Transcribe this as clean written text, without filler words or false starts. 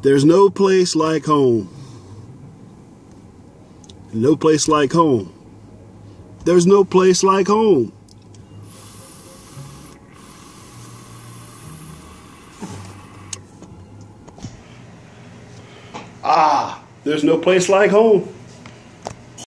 There's no place like home. No place like home. There's no place like home. There's no place like home.